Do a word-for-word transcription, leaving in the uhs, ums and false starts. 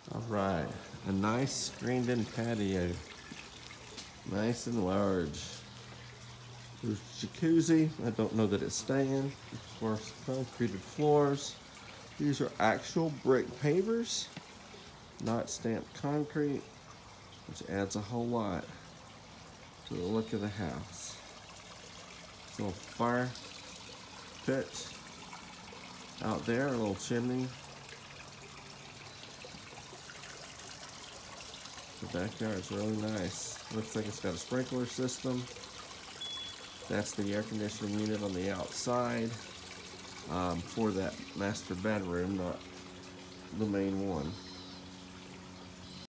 All right, a nice screened-in patio, nice and large. There's jacuzzi. I don't know that it's staying. Of course, concreted floors. These are actual brick pavers, not stamped concrete, which adds a whole lot to the look of the house. Little fire pit out there, a little chimney. The backyard's really nice. Looks like it's got a sprinkler system. That's the air conditioning unit on the outside um, for that master bedroom, not the main one.